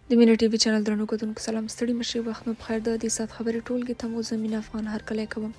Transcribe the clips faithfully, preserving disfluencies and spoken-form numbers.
د مینه ټي وي چینل درنو کتونکو سلام ستړي مشي وخت مو بخیر. د دې سات خبرې ټولګي ته مو زمين افغان هرکلی کوم.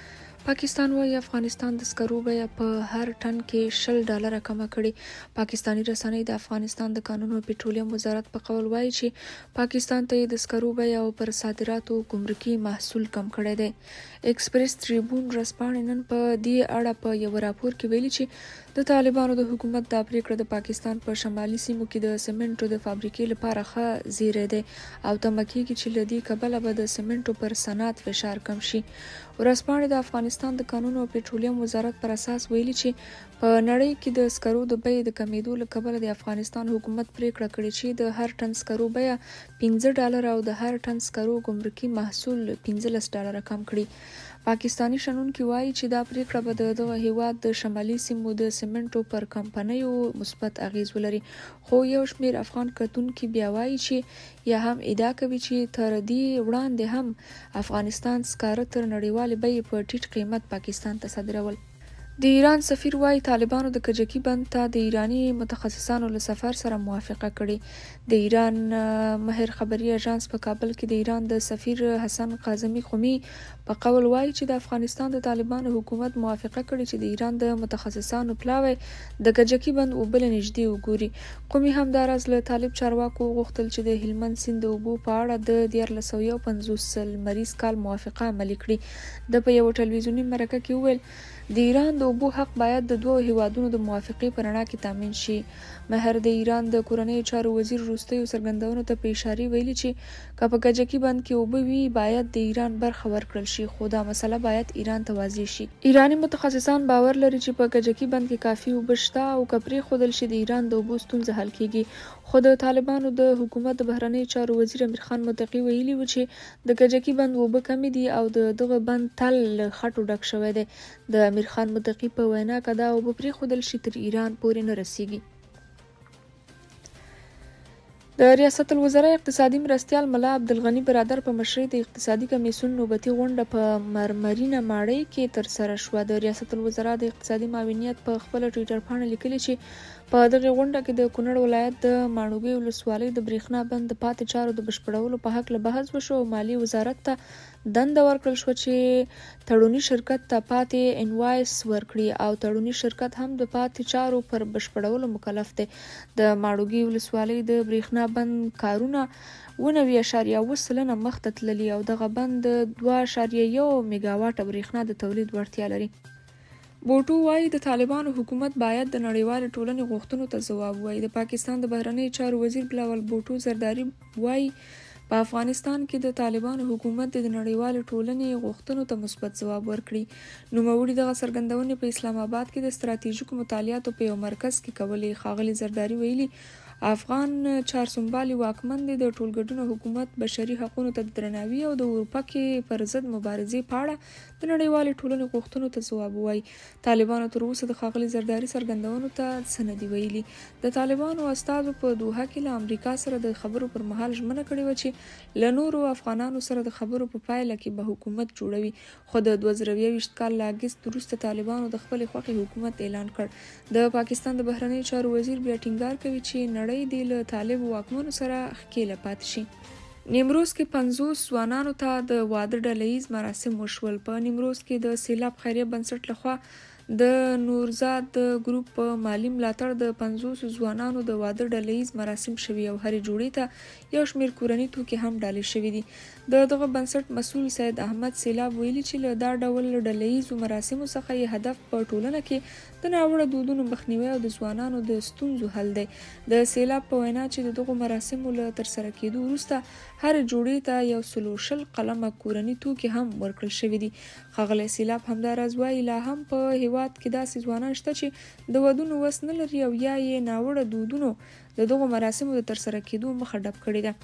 پاکستان وايي افغانستان د سکرو بیه په هر ټن کې شل ډالره کمه کړي. پاکستاني رسنۍ د افغانستان د کانونو او پټرولیم وزارت په قول وايي چې پاکستان ته د سکرو بیه او پر صادراتو ګمرکي محصول کم کړی دی. ایکسپریس ټریبون ورځپاڼې نن په دې اړه په یو راپور کې ویلي چې د طالبانو د حکومت دا پریکړه د پاکستان په شمالي سیمو کې د سمنټو د فابریکې لپاره ښه زیری دی او تمه کېږي چې له دې کبله به د سمنټو پر صنعت فشار کم شي. ورځپاڼې د افغانستان د کانونو او پټرولیم وزارت پر اساس ویلي چې په نړۍ کې د سکرو د بیې د کمیدو له کبله د افغانستان حکومت پریکړه کړې چې د هر ټن سکرو بیه پنځه ډالره او د هر ټن سکرو ګمرکي محصول پنځلس ډالره کم کړي. پاکستاني شنونکي وایي چې دا پریکړه به د دغه هیواد د شمالي سیمو د سمنټو پر کمپنیو مثبت اغیز ولري، خو یو شمېر افغان کتونکي بیا وایي چې یا هم ادعا کوي چې تر دې وړاندې هم افغانستان سکاره تر نړیوالې بیې په ټیټ قیمت پاکستان ته صادرول. د ایران سفیر وایي طالبانو د کجکي بند ته د ایراني متخصصانو له سفر سره موافقه کړې. د ایران مهر خبري اژانس په کابل کې د ایران د سفیر حسن قاظمي قومي په قول وایي چې د افغانستان د طالبانو حکومت موافقه کړې چې د ایران د متخصصانو پلاوی د کجکي بند اوبه له نږدې وګوري. قومي همداراز له طالب چارواکو وغوښتل چې د هلمند سیند د اوبو په اړه د دیارلس سوه یو پنځوس لمریز کال موافقه عملي کړي. د په یو ټلویزیوني مرکه کې وویل د ایران د اوبو حق باید د دوه هیوادونو د موافقې په رڼا کې تامین شي. مهر د ایران د کورنیو چارو وزیر وروستیو څرګندونو ته په اشاره ویلي چې که په کجکي بند کې اوبه وي باید د ایران برخه ورکړل شي، خو دا مسله باید ایران ته واضح شي. ایراني متخصصان باور لري چې په کجکي بند کې کافي اوبه شته او که پرېښودل شي د ایران د اوبو ستونزه حل کیږي. خو د طالبانو د حکومت د بهرنیو چارو وزیر امیر خان متقي ویلي و چې د کجکي بند اوبه کمې دي او د دغه بند تل له خټو ډک شوی دی. د امیر خان متقي په وینا که دا اوبه پرېښودل شي تر ایران پورې نه رسیږي. د ریاست الوزرا اقتصادي مرستیال ملا عبدالغني برادر په مشرۍ د اقتصادي کمیسیون نوبتي غونډه په مرمرینه ماڼۍ کې ترسره شوه. د ریاست الوزرا د اقتصادي معاونیت په خپله ټویټر پاڼه لیکلي چې په دغه غونډه کې د کونړ ولایت د ماڼوګي ولسوالۍ د برېښنا بند د پاتې چارو د بشپړولو په هکله بحث وشو او مالي وزارت ته دنده ورکړل شوه چې تړوني شرکت ته پاتې انوایس ورکړي او تړوني شرکت هم د پاتې چارو پر بشپړولو مکلف دی. د ماڼوګي ولسوالۍ د برېښنا بند کارونه اوه نوي اعشاریه اوه سلنه مخته تللي او دغه بند دوه اعشاریه یو میګاواټه برېښنا د تولید وړتیا لري. بوټو وایي د طالبانو حکومت باید د نړیوالې ټولنې غوښتنو ته ځواب ووایي. د پاکستان د بهرنیو چارو وزیر بلاول بوټو زرداري وایي په افغانستان کې د طالبانو حکومت د نړیوالې ټولنې غوښتنو ته مثبت ځواب ورکړي. نوموړي دغه څرګندونې په اسلام آباد کې د ستراتیژیکو مطالعاتو په یو مرکز کې کولې. ښاغلي زرداري ویلي افغان چارسنبالي واکمن دی د ټولګډون حکومت بشري حقونو ته درناوي او د اروپا کې پر ضد مبارزې په اړه د نړیوالې ټولنې غوښتنو ته ځواب ووایي. طالبانو تر اوسه د ښاغلي زرداري څرګندونو ته څه نه دي ویلي. د طالبانو استازو په دوحه کې له امریکا سره د خبرو پر مهال ژمنه کړې وه چې له نورو افغانانو سره د خبرو په پایله کې به حکومت جوړوي، خو د دوه زره یوویشت کال له اګست وروسته طالبانو د خپلې خوښې حکومت اعلان کړ. د پاکستان د بهرنیو چارو وزیر بیا ټینګار کوي چې نړۍ دې له طالب واکمنو سره ښکېله پاتې شي. نیمروز کې پنځوس ځوانانو ته د واده ډله ییز مراسم وشول. په نیمروز کې د سیلاب خیریه بنسټ لخوا د نورزاد ګروپ په مالی ملاتړ د پنځوسو ځوانانو د واده ډله ییز مراسم شوي او هرې جوړې ته یو شمېر کورني توکي هم ډالې شوي دي. د دغه بنسټ مسؤل سید احمد سیلاب ویلي چې له دا ډول ډله ییزو مراسمو څخه یې هدف په ټولنه کې د ناوړه دودونو مخنیوی او د ځوانانو د ستونزو حل دی. د سیلاب په وینا چې د دغو مراسمو له ترسره کېدو وروسته هرې جوړې ته یو سلو شل قلمه کورني توکي هم ورکړل شوي دي. ښاغلی سیلاب همداراز وایي لا هم په هیواد کې داسې ځوانان شته چې د ودونو وس نه لري او یا یې ناوړه دودونو د دغو مراسمو د ترسره کېدو مخه ډپ کړې ده.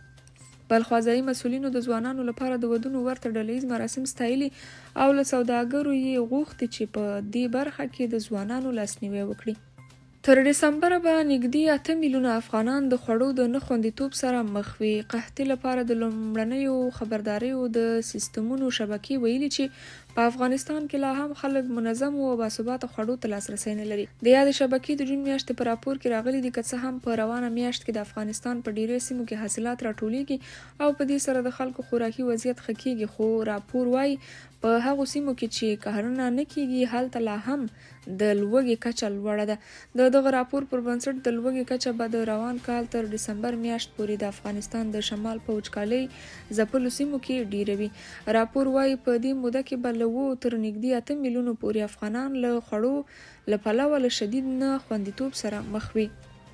بلخوازایي مسؤلینو د ځوانانو لپاره د ودونو ورته ډله ییز مراسم ستایلي او له سوداګرو یې غوښتي چې په دې برخه کې د ځوانانو لاسنیوی وکړي. تر ډسمبره به نږدې اته میلیونه افغانان د خوړو د نه خوندیتوب سره مخ وي. قحطۍ لپاره د لومړنیو خبرداریو د سیستمونو شبکې ویلي چې په افغانستان کې لا هم خلک منظم او باثباته خوړو ته لاسرسی نه لري. د یادې شبکې د جون میاشتې په راپور کې راغلي دي که څه هم په روانه میاشت کې د افغانستان په ډیری سیمو کې حاصلات راټولیږي او په دې سره د خلکو خوراکي وضعیت ښه کیږي، خو راپور وایي په هغو سیمو کې چې کرنه نه کیږي هلته لا هم د لوږې کچه لوړه ده. د دغه راپور پر بنسټ د لوږې کچه به د روان کال تر ډسمبر میاشت پورې د افغانستان د شمال په وچکالۍ ځپلو سیمو کې ډیره وي. راپور وایي په دې موده کې به له اوو تر نږدې اته میلیونو پورې افغانان له خوړو له پلوه له شدید نه خوندیتوب سره مخ وي.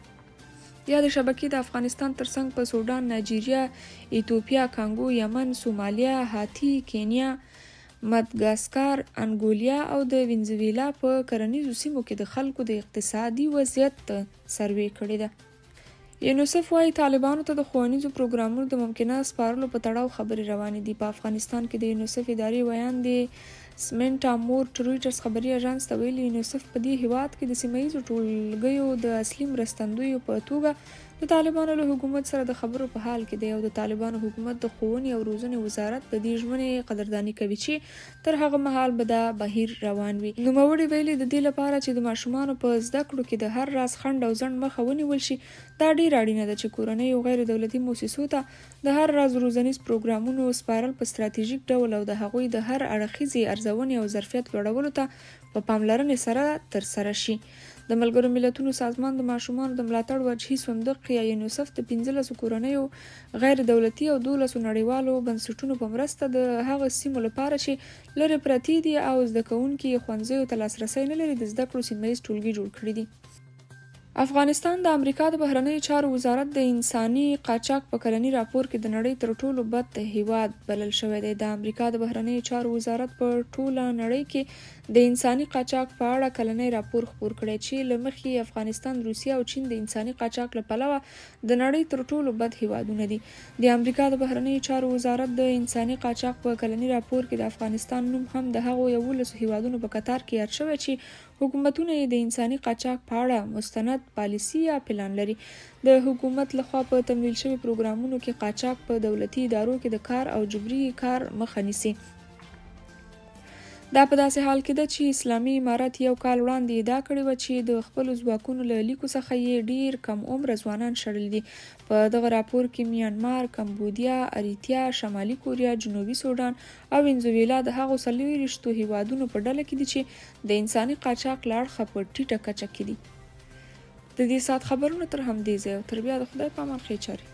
یا د شبکې د افغانستان ترڅنګ په سودان، نایجیریا، ایتوپیا، کانګو، یمن، سومالیا، هاتی، کینیا، مدغاسکار، انګولیا او د وینزویلا په کرنیزو سیمو کې د خلکو د اقتصادي وضعیت سروې کړې ده. یونیسف وایي طالبانو ته د ښوونیزو پروګرامونو د ممکنه سپارلو په تړاو خبرې روانې دي. په افغانستان کې د یونیسف اداري ویاندې سمنټا مور رویټرز خبري اژانس ته ویلي یونیسف په دې هیواد کې د سیمه ییزو ټولګیو د اصلي مرستندویو په توګه د طالبانو له حکومت سره د خبرو په حال کې دی او د طالبانو حکومت د ښوونې او روزنې وزارت د دې ژمنې قدرداني کوي چې تر هغه مهال به دا بهیر روان وي. نوموړي ویلي د دې لپاره چې د ماشومانو په زده کړو کې د هر راز خنډ او ځنډ مخه ونیول شي دا ډیر اړینه ده چې کورنۍ او غیر دولتي مؤسسو ته د هر راز روزنیز پروګرامونو سپارل په ستراتیژیک ډول او د هغوی د هر اړخیزې ارزونې او ظرفیت لوړولو ته په پاملرنې سره ترسره شي. د ملګرو ملتونو سازمان د ماشومانو د ملاتړ وجهي صندوق یا یونیسف د پنځلسو کورنیو غیر دولتي او دولسو نړیوالو بنسټونو په مرسته د هغه سیمو لپاره چې لرې پرتې دي او زده کوونکي ښوونځیو ته لاسرسی نه لري د زده کړو سیمه ییز ټولګي جوړ کړي دي. افغانستان د امریکا د بهرنیو چارو وزارت د انساني قاچاق په کلني راپور کې د نړۍ تر ټولو بد هیواد بلل شوی دی. د امریکا د بهرنیو چارو وزارت په ټوله نړۍ کې د انساني قاچاق په اړه کلنی راپور خپور کړی چې له مخې افغانستان، روسیه او چین د انساني قاچاق له پلوه د نړۍ تر ټولو بد هیوادونه دي. د امریکا د بهرنیو چارو وزارت د انساني قاچاق په کلني راپور کې د افغانستان نوم هم د هغو یولسو هیوادونو په کتار کې یاد شوی چې حکومتونه یې د انساني قاچاق په اړه مستند پالیسي یا پلان لري. د حکومت لخوا په تمویل شوي پروګرامونو کې قاچاق په دولتي ادارو کې د کار او جبري کار مخه نیسي. دا په داسې حال کې ده چې اسلامي امارت یو کال وړاندې ادعا کړې وه چې د خپلو ځواکونو له لیکو څخه یې ډیر کم عمره ځوانان شړل دي. په دغه راپور کې میانمار، کمبودیا، اریتریا، شمالي کوریا، جنوبي سودان او وینزویلا د هغو څلوېښتو هیوادونو په ډله کې دي چې د انساني قاچاق له اړخه په ټیټه کچه کې دي. د دې ساعت خبرونه تر همدې ځایه او تر بیا د خدای په امان ښې چارې.